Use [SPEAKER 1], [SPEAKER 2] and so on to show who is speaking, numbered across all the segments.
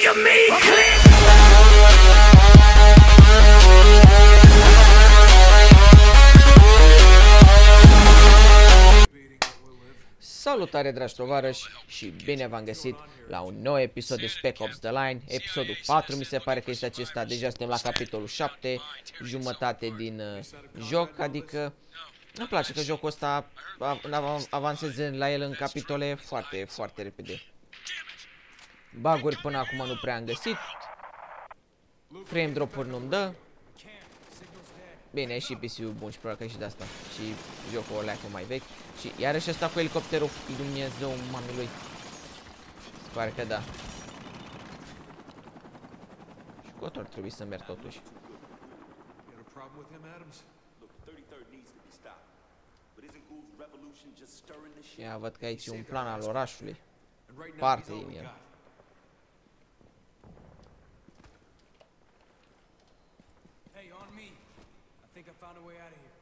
[SPEAKER 1] of me clear.
[SPEAKER 2] Salutare, dragi tovarăși, și bine v-am găsit la un nou episod de Spec Ops The Line, episodul 4 mi se pare că este acesta, deja suntem la capitolul 7, jumătate din joc, adică îmi place că jocul ăsta avansez la el în capitole foarte, foarte repede. Bug-uri până acum nu prea am găsit, frame drop-uri nu-mi dă. Bine, și PC-ul bun și probabil că și de asta. Și jocul o leacă mai vechi. Și iarăși ăsta cu elicopterul, Dumnezeu, mami lui. Se pare că da. Și cu ar trebui să merg totuși. Ia văd că aici e un plan al orașului. Parte din el.
[SPEAKER 3] I think I found a way out of here.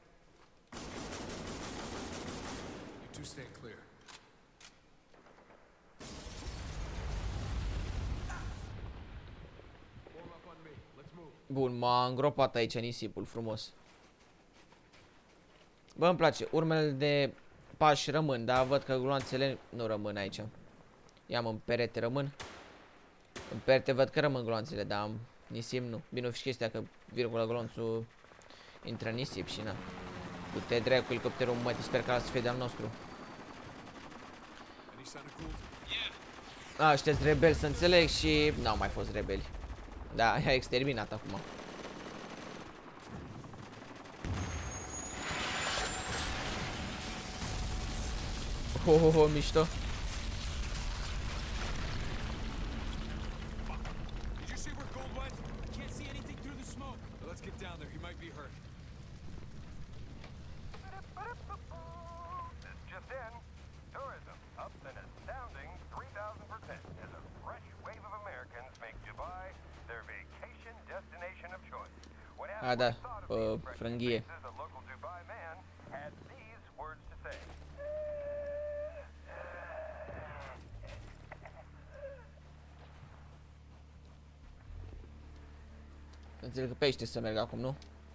[SPEAKER 3] You two stay clear. Form up on me. Let's move.
[SPEAKER 2] Bun, m-a îngropat aici nisipul frumos. Bă, îmi place. Urmele de pași rămân, dar văd că gloanțele nu rămân aici. Ia-mă, în perete rămân. În perete văd că rămân gloanțele, dar nisip nu. Bine, o fi chestia că virgulă glonțul intră în nisip și na. Du-te dracu cu elicopterul, mă, sper că ăla să fie de-al nostru. A, ăștia-s rebeli, să înțeleg, și n-au mai fost rebeli. Da, i-a exterminat acum. Oh, mișto. A, da, frânghie. Înțeleg că pe aici să merg acum, nu?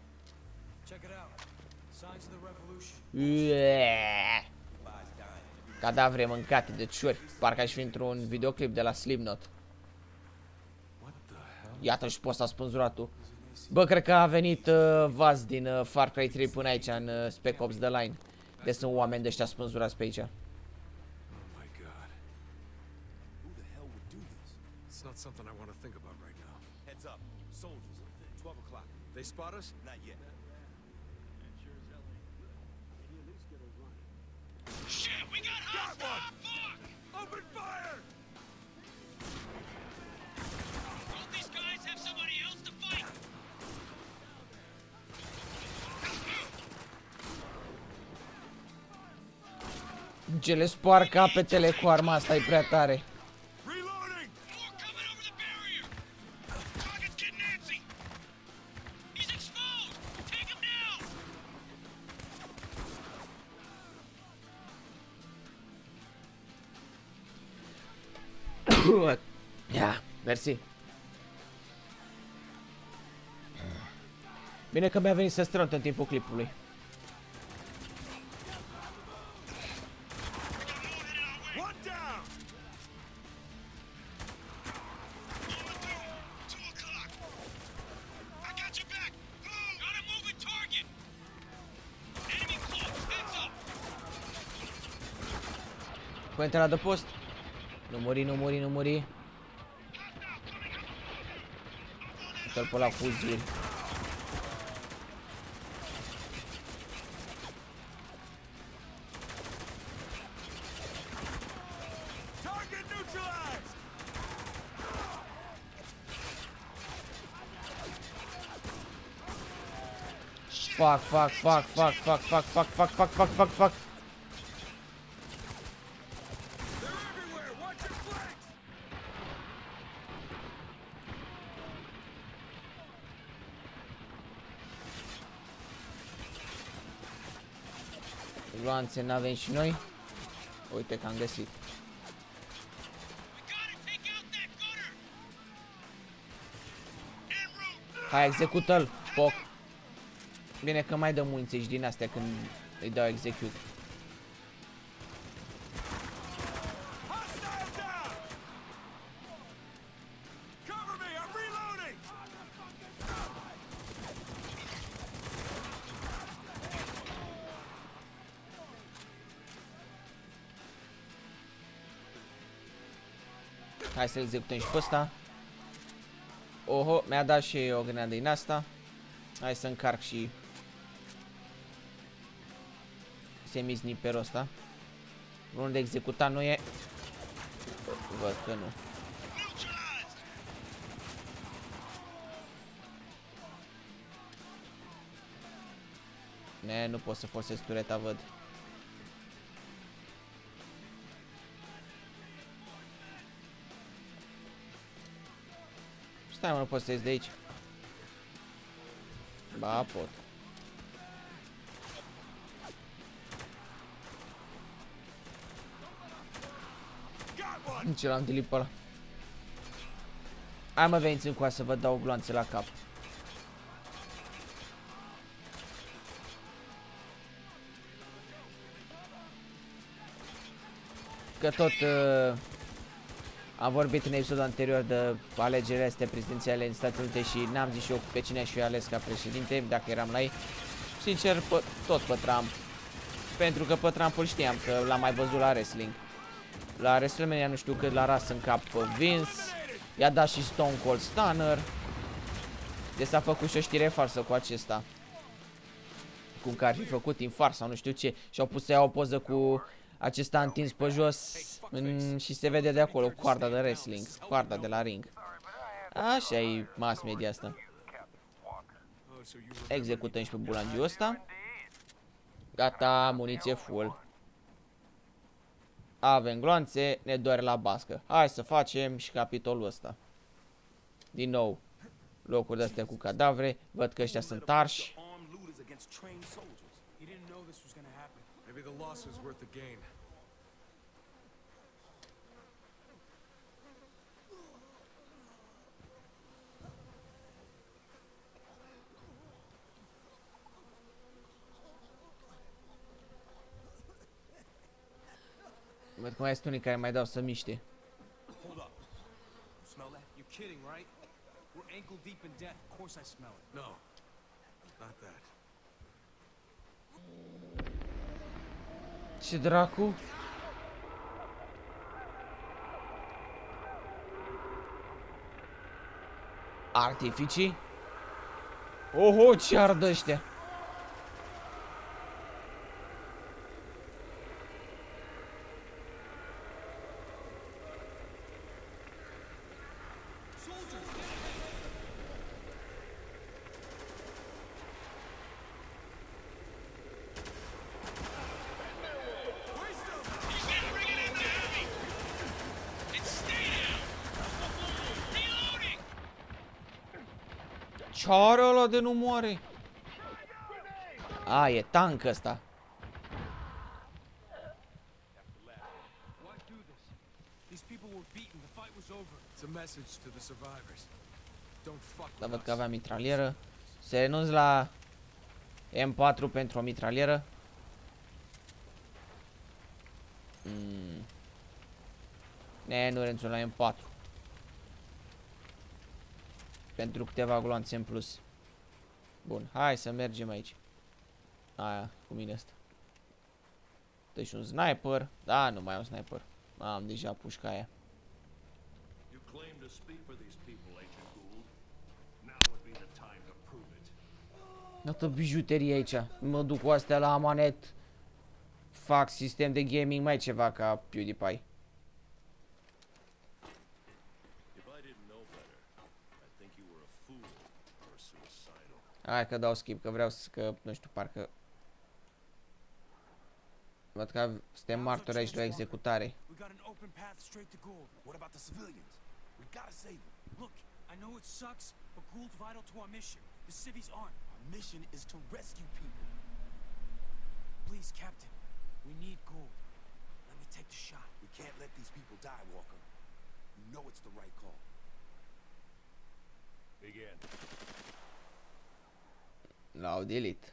[SPEAKER 2] Cadavre mâncate de ciori. Parcă aș fi într-un videoclip de la Slipknot. Iată și posta spânzuratul. Bă, cred că a venit Vaz din Far Cry 3 până aici în Spec Ops The Line. Deci sunt oameni de ăștia spânzurați pe aici. Ce le spar capetele cu arma asta, e prea tare. Ia, mersi. Bine că mi-a venit să strânt în timpul clipului. Puoi intra de post? Nu muri, nu muri, nu muri. Uite-l pe ăla cu zil. Fuck. Gloanțe n-avem și noi. Uite că am găsit. Hai, execută-l, poc. Bine că mai dă muniție și din astea când îi dau execute. Hai să executăm și pe ăsta. Oho, mi-a dat și o grenadă din asta. Hai să încarc și semi-sniperul ăsta. Unul de executat nu e. Văd că nu. Ne, nu pot să folosesc tureta, văd. Stai, mă, nu pot să ies de aici. Ba, pot. Ce l-am delit pe ăla. Hai, mă, veniți încoa să vă dau gloanțe la cap. Că tot am vorbit în episodul anterior de alegerile astea prezidențiale în Statele Unite și n-am zis și eu pe cine aș fi ales ca președinte dacă eram la ei. Sincer, tot pe Trump. Pentru că pe Trump îl știam că l-am mai văzut la wrestling. La WrestleMania nu știu cât l-a ras în cap pe Vince. I-a dat și Stone Cold Stunner. Deci s-a făcut și o știre farsă cu acesta. Cum că ar fi făcut infart sau nu știu ce. Și-au pus să ia o poză cu acesta întins pe jos și se vede de acolo coarda de wrestling. Coarda de la ring. Așa e mass media asta. Executăm și pe bulangiul ăsta. Gata, muniție full. Avem gloanțe, ne doare la bască. Hai să facem și capitolul ăsta. Din nou, locuri de-astea cu cadavre. Văd că ăștia sunt arși. Văd că mai sunt unii care mai dau să miște. Ce dracu? Artificii? Oho, ce ardă ăștia! Ce are ăla de nu moare? A, e tank ăsta. Dar văd că avea mitralieră. Se renunț la M4 pentru o mitralieră. Ne, nu renunț la M4. Pentru câteva gloanțe în plus. Bun, hai să mergem aici. Aia, cu mine asta. Deci un sniper. Da, nu mai am sniper. Am deja pușca aia. Iată bijuterie aici. Mă duc cu astea la amanet. Fac sistem de gaming mai ceva ca PewDiePie. Hai că dau skip, că vreau să, că, nu știu, parcă... Văd că suntem martori aici la executare.
[SPEAKER 3] Please, Captain, we need gold. Let me take the shot. We can't let these people die, Walker. You know it's the right call. Begin.
[SPEAKER 2] L-au delete.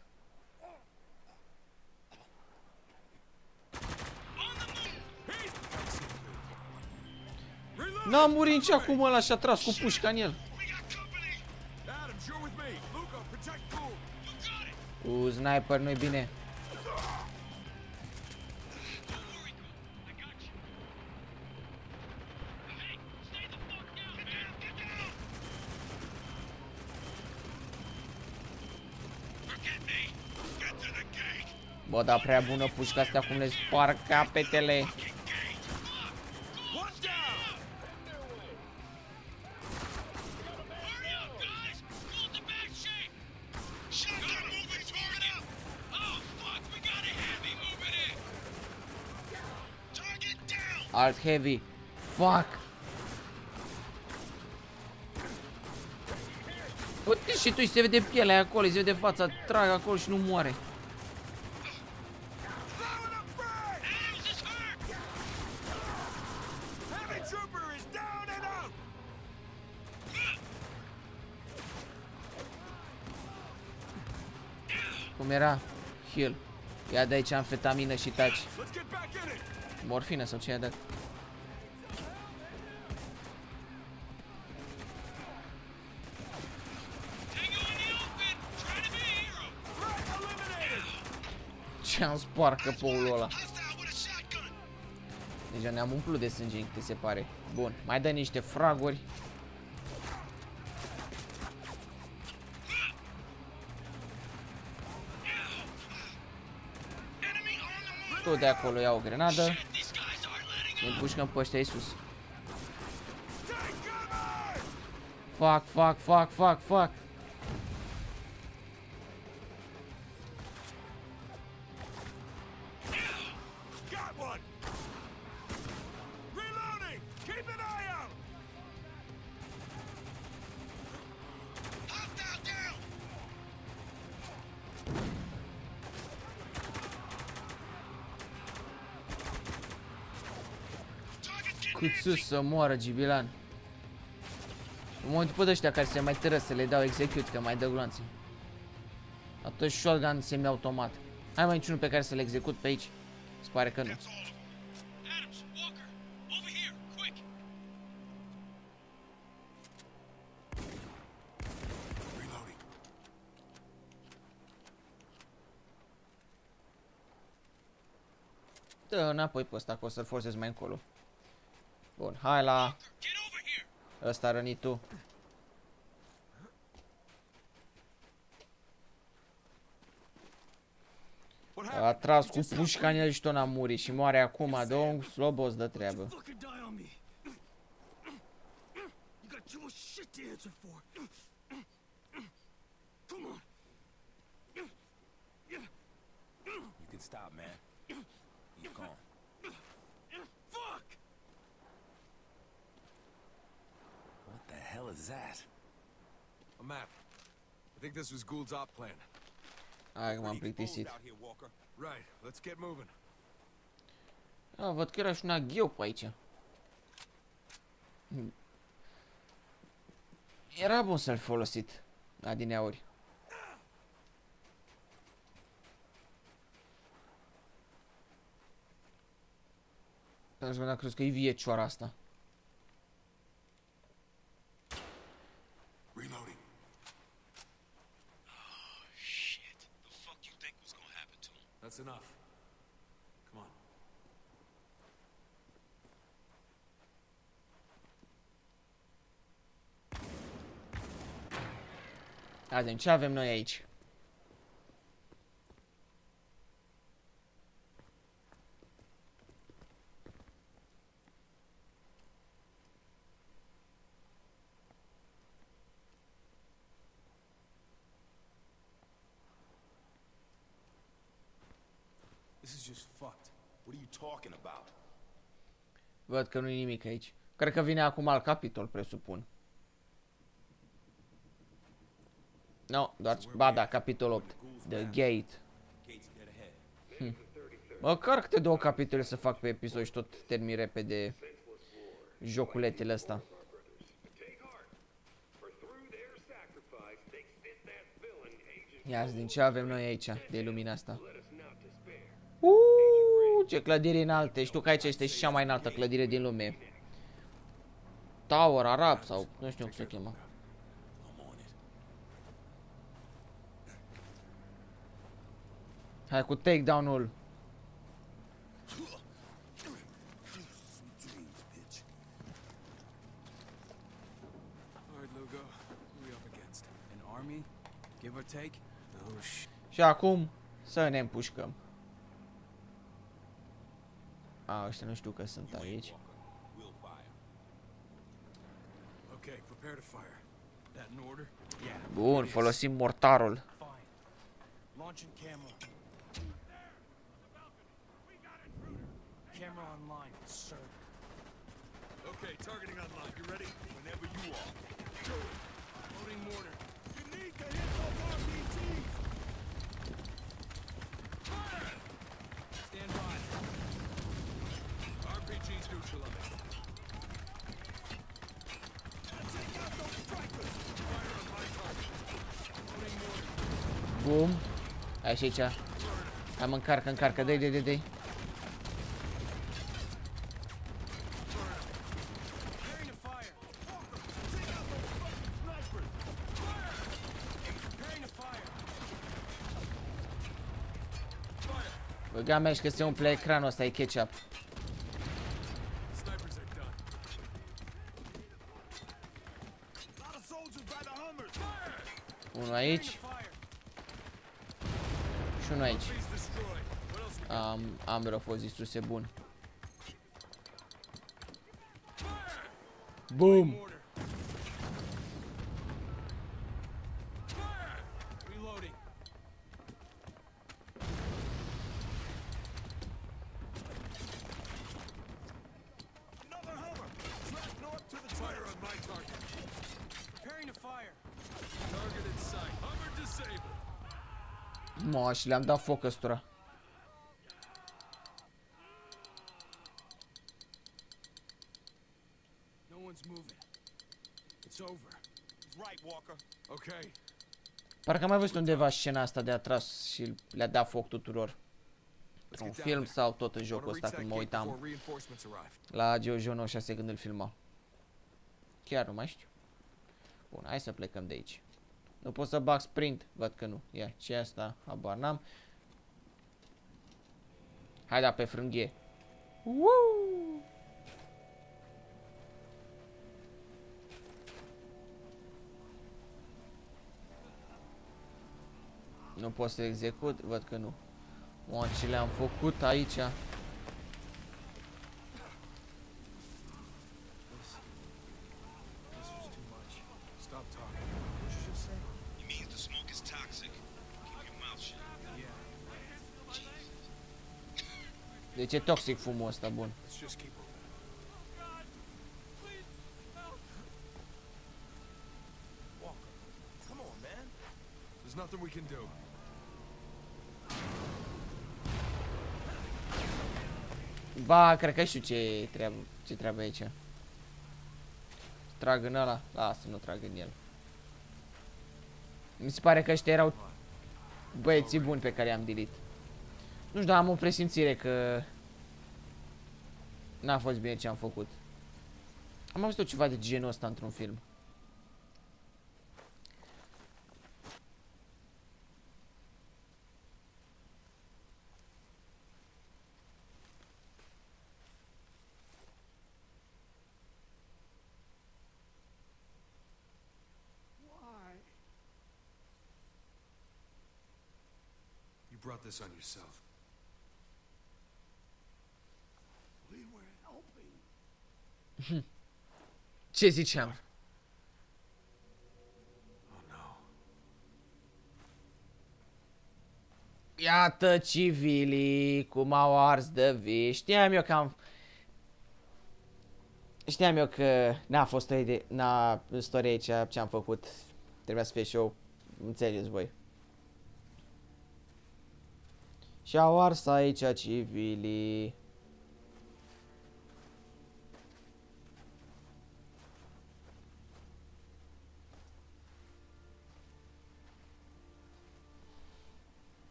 [SPEAKER 2] N-a murit nici acum ăla și-a tras cu pușca în el. Sniper nu-i bine. Bă, dar prea bună pușca astea, cum le sparg capetele. Alt heavy. Fuck. Uite și tu, se vede pielea acolo, se vede fața, trag acolo și nu moare. Cum era? Heal. Ia de aici amfetamină și taci. Morfină sau ce i-a dat? Ce-am spart căpoul ăla. Deja ne-am umplut de sânge, câte se pare. Bun, mai dă niște fraguri. Tot de acolo ia o grenadă. Ne împușcăm pe ăștia sus. Fuck, fuck, fuck, fuck, fuck. Cât sus să moară Gibilan. În momentul pe ăștia care se mai tără să le dau execute, că mai dă gloanțe. Atunci shotgun semi-automat. Ai mai niciunul pe care să-l execut pe aici? Se pare că nu. Dă înapoi pe ăsta, că o să-l forțez mai încolo. Bun, hai la ăsta rănitul. A tras cu pușca în el și tot n-a murit și moare acum, dă un slobos de treabă.
[SPEAKER 3] Is that? A map. I think this was Gould's op plan.
[SPEAKER 2] Hai că m-am plictisit.
[SPEAKER 3] Right, let's get moving.
[SPEAKER 2] Ah, văd că era și un aghiou pe aici. Era bun să-l folosit adineauri. Pentru că dacă crezi că e vie cioara asta.
[SPEAKER 3] That's enough. Come on.
[SPEAKER 2] Vedem ce avem noi aici.
[SPEAKER 3] This is just fucked. What are you talking about?
[SPEAKER 2] Văd că nu e nimic aici. Cred că vine acum alt capitol, presupun. No, doar, ba da, capitol 8. The Gate. Măcar câte două capitole să fac pe episod și tot termin repede joculetele ăsta. Ia zi din ce avem noi aici, de lumina asta. Ce clădiri înalte. Știu că aici este cea mai înaltă clădire din lume. Tower Arab sau nu știu cum se cheamă. Hai cu takedown-ul. Și acum să ne împușcăm. A, ăștia nu știu că sunt aici. Bun, folosim mortarul.
[SPEAKER 3] Camera online, sir. Okay, targeting online. You ready? Whenever you are. Loading mortar. You need to hit those RPGs. Fire! Stand by. RPGs neutralized. Take out those strikers. Fire on my target. Loading mortar.
[SPEAKER 2] Bum. Hai și aici. Hai mă, încarcă, dai. Băga mea și că se umple ecranul ăsta, e ketchup. Unul aici. Și unul aici. Ambele au fost distruse, bun. Boom! Mă, și le-am dat foc ăstora. Parcă am mai văzut undeva scena asta de atras și le-a dat foc tuturor. Un film sau tot în jocul ăsta când mă uitam la GeoJoe 96 când îl filma. Chiar nu mai știu. Bun, hai să plecăm de aici. Nu pot să bag sprint, văd că nu. Ia, ce asta? Habar n-am. Hai da pe frânghie. Woo! Nu pot să execut, văd că nu. Mă, ce le-am făcut aici? Deci e toxic fumul ăsta, bun. Ba, cred că știu ce treabă aici. Trag în ăla? Lasă, nu trag în el. Mi se pare că ăștia erau băieții buni pe care i-am delete. Nu știu, dar am o presimțire că n-a fost bine ce am făcut. Am văzut ceva de genul ăsta într-un film.
[SPEAKER 3] You brought this on yourself. We were helping.
[SPEAKER 2] Ce ziceam?
[SPEAKER 3] Oh no.
[SPEAKER 2] Iată civilii cum au ars de vii. Știam eu că n-a fost o idee, n-a istoria aici ce am făcut. Trebuia să fie show, înțelegeți voi. Și au ars aici civilii.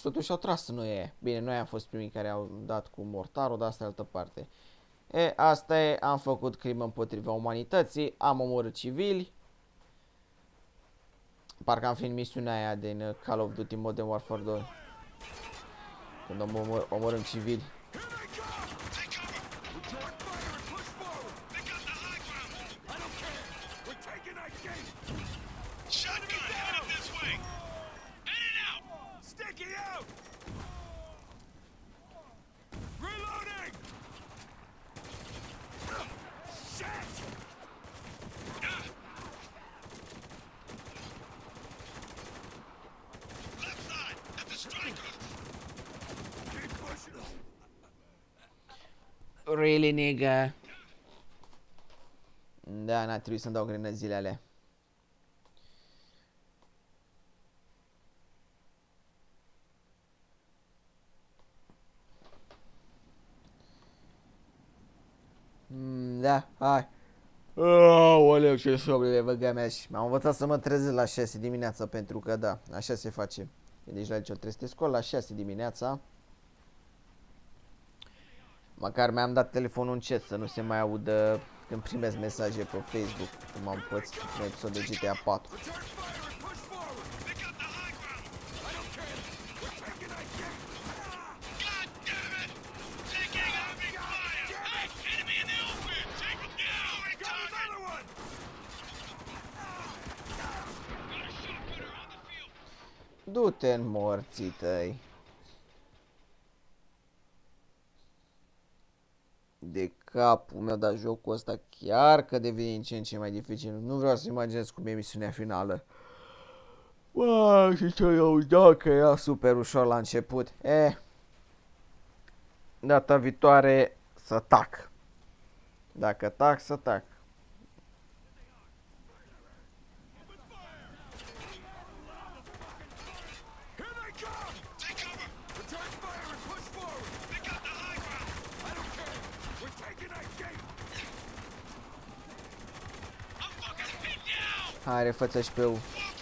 [SPEAKER 2] totuși au tras în noi. Bine, noi am fost primii care au dat cu mortarul, dar asta e altă parte. Asta e, am făcut crimă împotriva umanității, am omorât civili. Parcă am fi în misiunea aia din Call of Duty Modern Warfare 2. Când omorâm civili. Really, nigga? Da, n-a trebuit să-mi dau grenăzile alea. Da, hai. Aoleu, ce somnule, băga mea, și m-am învățat să mă trezesc la 6 dimineața, pentru că da, așa se face. Deci la liceu trebuie să te scoli la 6 dimineața. Măcar mi-am dat telefonul încet să nu se mai audă când primesc mesaje pe Facebook, cum am pățit un episod de GTA 4. Du-te în morții tăi. De capul meu, dar jocul ăsta chiar că devine în ce în ce mai dificil. Nu vreau să imaginez cum e misiunea finală. Wow, și ce eu dacă era super ușor la început. Data viitoare să tac. Dacă tac, să tac. Hai, refă-ți și pe eu.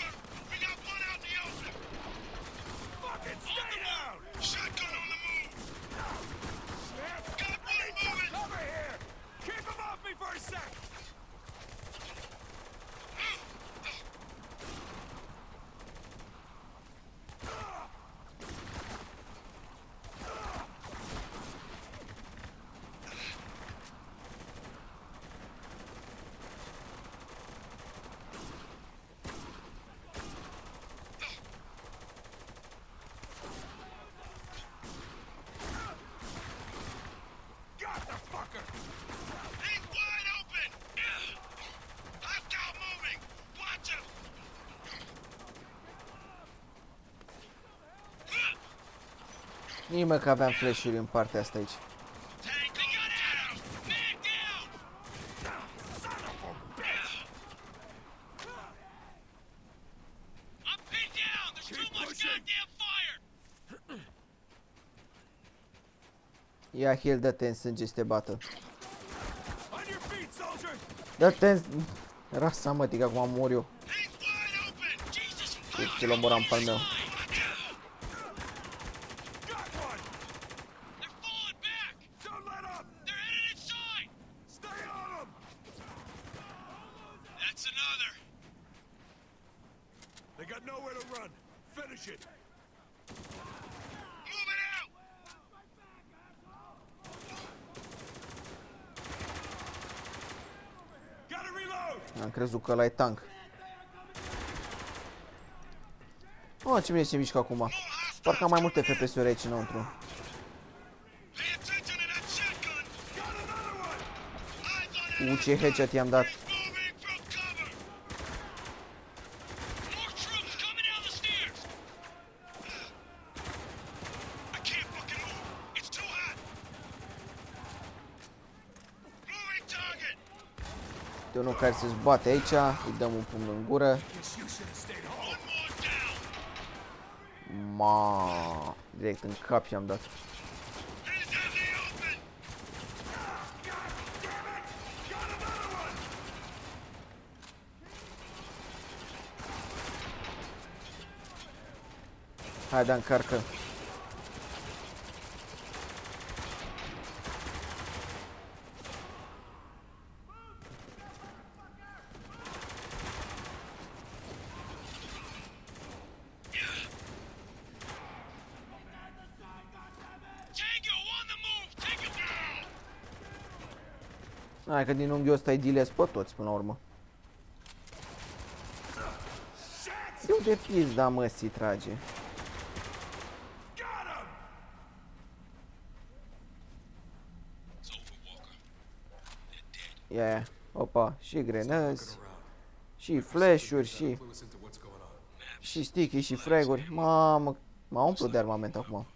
[SPEAKER 2] Nimeni că aveam flash-uri în partea asta aici. Ia heal, dă-te în sânge să te bată. Dă-te în... Rasa mă, tic, acum mor eu. Ce-l omoram pe al meu. Am crezut că ăla e tank. Oh, ce bine se mișcă acum. Parcă am mai multe FPS-uri aici înăuntru. Ce headshot i-am dat. De unul care se zbate aici, îi dăm un pumn în gură. Ma, direct în cap i-am dat. Hai, da, încarcă. Hai că din unghiul ăsta îi dilez pe toți până la urmă. De unde pizda măsii trage? Yeah, opa, și grenăzi, și flash-uri, și sticky, și frag-uri. Mamă, m-a umplut de armament acum.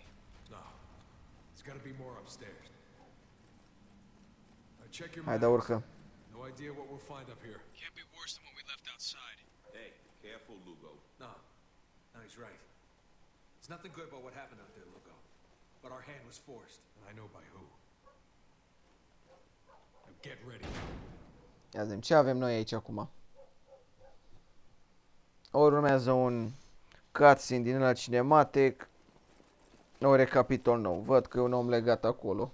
[SPEAKER 2] Hai, da, urcă.
[SPEAKER 3] No idea what we'll find up here.
[SPEAKER 1] Can't be worse than what we left outside.
[SPEAKER 4] Hey, careful, Lugo.
[SPEAKER 3] No, he's right. There's nothing good about what happened out there, Lugo. But our hand was forced, and I know by who. Now get ready.
[SPEAKER 2] Ia zi, ce avem noi aici acum? Ori urmează un cutscene din ăla cinematic, ori capitol nou. Văd că e un om legat acolo.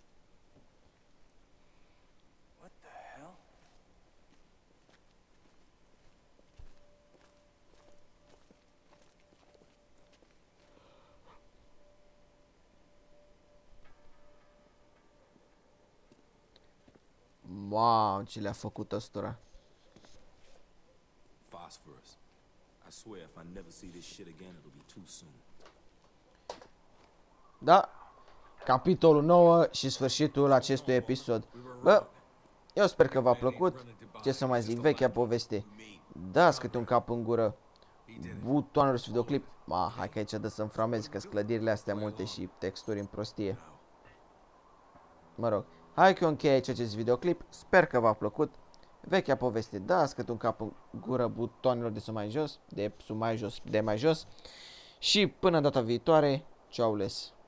[SPEAKER 5] What the hell?
[SPEAKER 2] Wow, ce le-a făcut ăstora.
[SPEAKER 4] Phosphorus. I swear if I never see this shit again, it'll be too soon.
[SPEAKER 2] Da, capitolul 9 și sfârșitul acestui episod. Bă, eu sper că v-a plăcut. Ce să mai zic, vechea poveste. Dați câte un cap în gură. Butoanele sus videoclip. Ma, hai că aici dă să-mi framezi, că clădirile astea multe și texturi în prostie. Mă rog, hai că eu închei aici acest videoclip. Sper că v-a plăcut. Vechea poveste, dați câte un cap în gură butoanelor de sus mai jos, de mai jos. Și până data viitoare, ciao les.